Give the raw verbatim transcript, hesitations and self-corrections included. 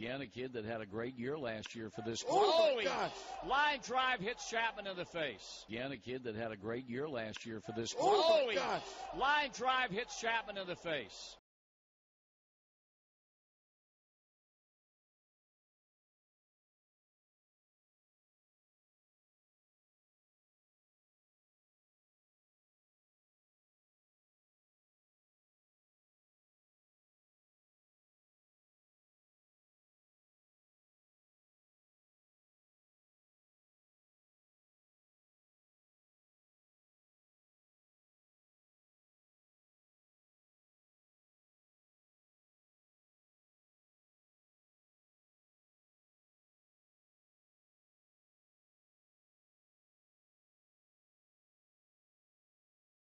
Again, a kid that had a great year last year for this club. Oh, my he- gosh. Line drive hits Chapman in the face. Again, a kid that had a great year last year for this club. Oh, my he- gosh. Line drive hits Chapman in the face.